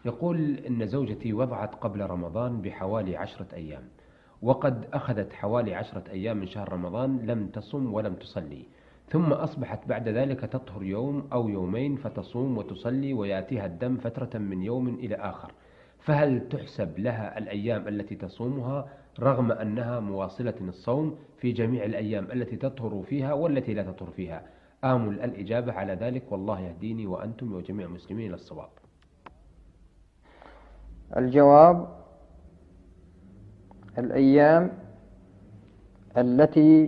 يقول إن زوجتي وضعت قبل رمضان بحوالي 10 أيام، وقد أخذت حوالي 10 أيام من شهر رمضان لم تصم ولم تصلي، ثم أصبحت بعد ذلك تطهر يوم أو يومين فتصوم وتصلي ويأتيها الدم فترة من يوم إلى آخر، فهل تحسب لها الأيام التي تصومها رغم أنها مواصلة الصوم في جميع الأيام التي تطهر فيها والتي لا تطهر فيها؟ آمل الإجابة على ذلك، والله يهديني وأنتم وجميع المسلمين إلى الصواب. الجواب: الأيام التي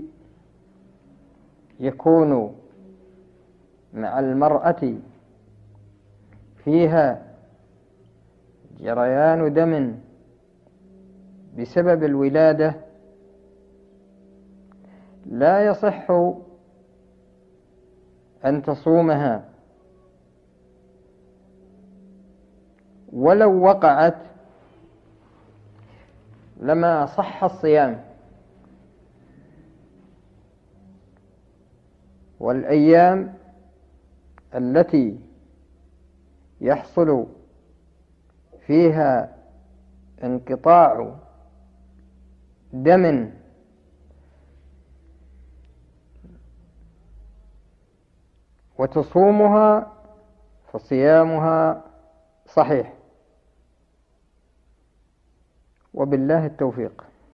يكون مع المرأة فيها جريان دم بسبب الولادة لا يصح أن تصومها، ولو وقعت لما صح الصيام. والأيام التي يحصل فيها انقطاع دم وتصومها فصيامها صحيح، وبالله التوفيق.